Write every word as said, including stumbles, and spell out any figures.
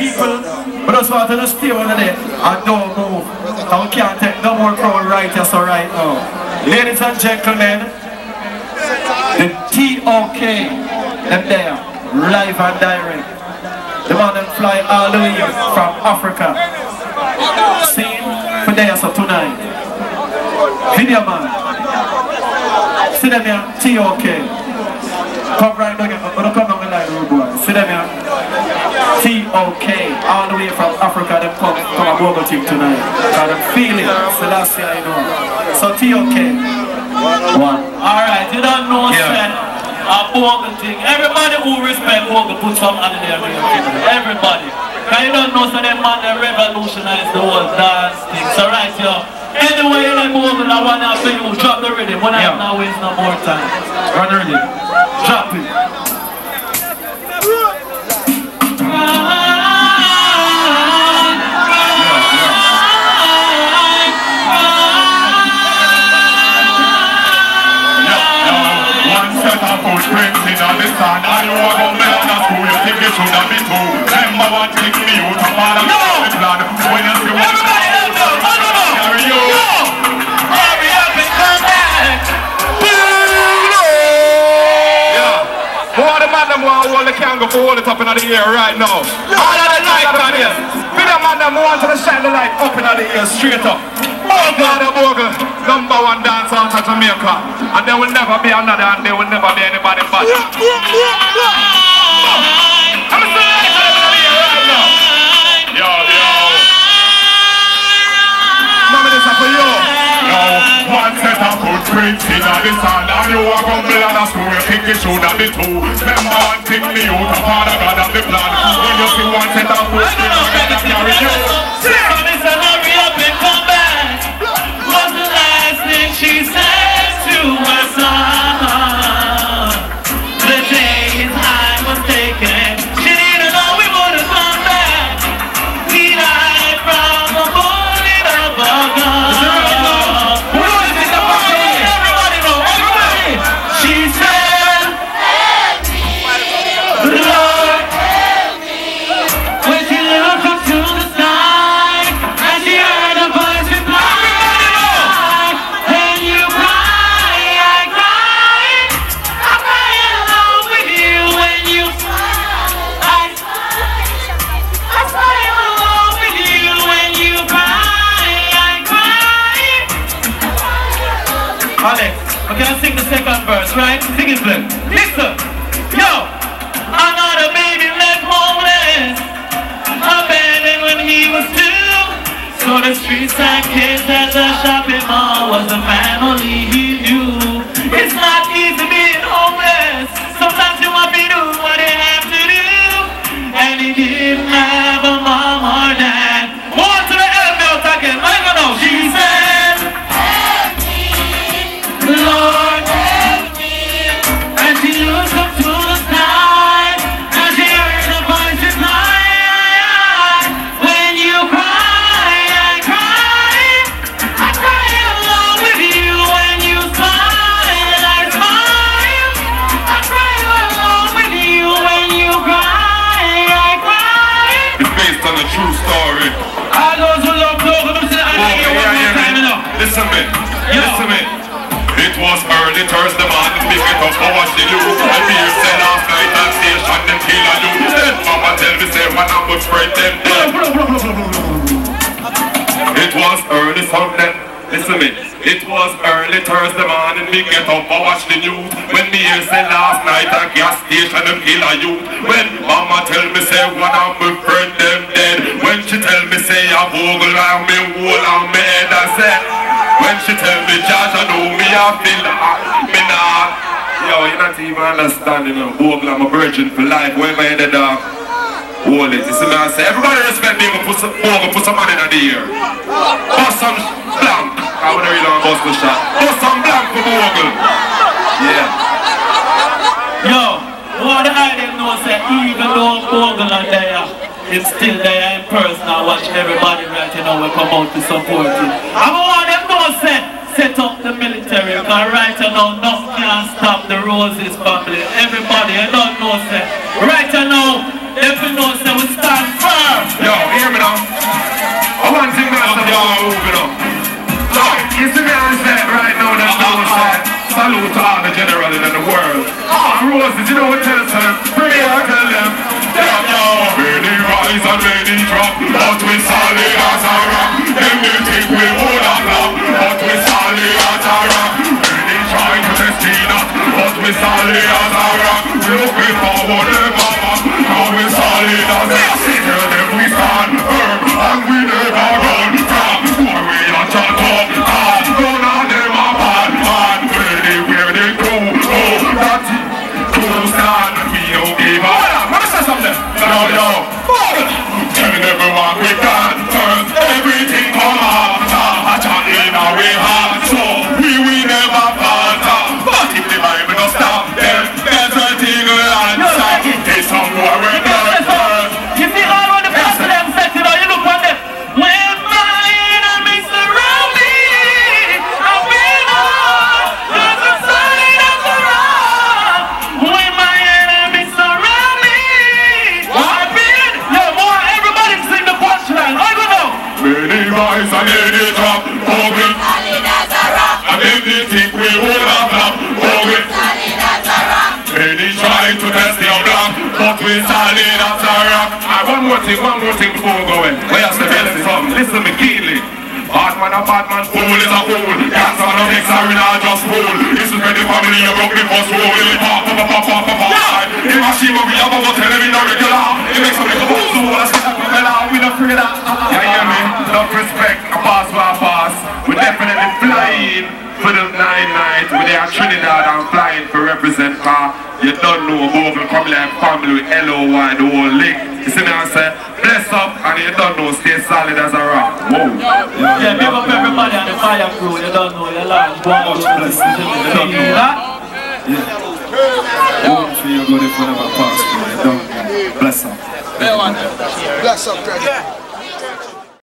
people, we just want to stay over there and don't move. And we can't take no more crowd right here, so right now. Ladies and gentlemen, the T O K, them there, live and direct. The man them fly all the way from Africa. See, for there so tonight. Video man. See them here, T O K. Come right now, come down the line, road boy. See them here, T O K, all the way from Africa. Them come, come a Bogle team tonight. Because them feel it. So last year I know. So T O K. One. Alright, you don't know yeah. A Bogle thing. Everybody who respect Bogle put some on their video. Everybody. Because you don't know so them man they revolutionize the whole dance thing. So right yo. Anyway you like Bogle I want to you drop the rhythm. When I have now waste no more time. Run the rhythm. Drop it. And you are going to be school, you think you should have been too. Remember one thing me, you to follow the plan. When you see what everybody else know, carry you. Hurry up and come back. Yeah. More the man them want to hold the candle for hold it up in the air right now. All of the light on here. Be the man them want to shine the light up in the air straight up. Bogle, the Bogle, number one dancer out of Jamaica. And there will never be another and there will never be anybody but. Yeah, yeah, yeah, yeah. I'm saying it right now. Yo, yo. Mama, this is for you. Yo, one set of footprints in the sand. And you are going to be on a school, you think you should have been two. Remember one thing me out of Father God of the plan. When you see one set of footprints, you can carry you. Hurry up and come back. What's the last thing she said to my son? The days I was taken, she didn't know we wouldn't come back. We died from a bullet of a gun. Everybody know, everybody. She said, help me, Lord, help me. When she looked up to the sky, and she heard a voice reply. Alex, okay, I'll sing the second verse, right? Sing it, please. Listen, yo, another baby left homeless, abandoned when he was two. So the streets and kids at the shopping mall was the family he knew. It's not easy being homeless. Sometimes you want me to do what you have to do. And he didn't have a mom or dad. More to the L belt again. I don't know. She said, Lord, help me. And she looked up to the sky, and she heard a voice reply. When you cry, I cry. I cry along with you. When you smile, I smile. I cry along with you. When you cry, I cry. It's based on a true story. All those who love Bogle, I'm saying I like it one more time enough. Listen me, listen me. It was early Thursday morning, pick it up, I watch the news. I beer say last night at station, them kill a you. Then mama tell me, say, when I would spread them dead. It was early Sunday, listen me. It was early Thursday morning, me get up, I watch the news. When me hear say last night at gas station, them kill a you. When mama tell me, say, one of my friend them dead. When she tell me, say, I Bogle on me, whole on me head, I say. When she tell me, Josh, I know me, I feel like me now. Yo, you're not even understanding, you know, Bogle, I'm a virgin for life, wherever you're the dog. Hold it, you see me, I say, everybody respect me, but put some Bogle, put some money in the ear. Bust some blank, I wouldn't really want to bust the shot. Bust some blank for Bogle. Yeah. Yo, what I didn't know, say, even though Bogle are there, it's still there in person. I watch everybody right you know we come out to support it. I want them to set, set up the military, because right now nothing can stop the Roses family. Everybody, I don't know say. Right now, if you know say we stand firm. salute to all the generals in the world. Ah, Roses, you know what tell them? Bring it out, tell them. Damn, yo. Many rise and many drop, but we solid as a rock. Them you think we would have loved, but we solid as a rock. Many try to test me not, but we solid as a rock. We looking forward, never back, now we solid as a rock. Tell them we stand firm, and we never run from. Why we are shut up, and none of them are bad, man. Ready where they go, oh, that's it. Cool stand, we don't give up. What is that something? No, no. Tell everyone we can turn everything come out. A chat in our way hard, so we will never falter. But if the Bible don't stop them, there's a thing will answer. There's somewhere we don't turn. You see all of the people them set, you know, you look on them. When my enemies surround me, I will not, cause I'm solid as a rock. When my enemies surround me, I will, yeah, more, everybody sing the punchline, I don't know. Many rise and many drop, oh we solid as a rock. And if they think we would have loved, oh we solid as a rock. Many try to test your block, but we solid as a rock. Ah, one more thing, one more thing before we go in. Where you say from? Listen to me keenly. Bad man a bad man, fool is a fool. Cancer no mix, I will not just fool. This is where the family you broke me for soul. Will it pop, pop, pop, pop, pop, pop. If I see what we have, I will tell him in a regular. It makes a little bit soul, I say that we don't afraid of. You hear me? Enough respect, a pass by a pass. We're definitely flying for the nine night. We're there at Trinidad and flying for represent car. You don't know, move and come like family with L O Y, the whole link. You see me, I say, bless up, and you don't know, stay solid as a rock. Whoa. Yeah, big up everybody on the fire crew, you don't know, you love one of the you don't know that? Yeah. Hopefully you're going to put up a pass, you don't know. Bless up. Bless up, Greg.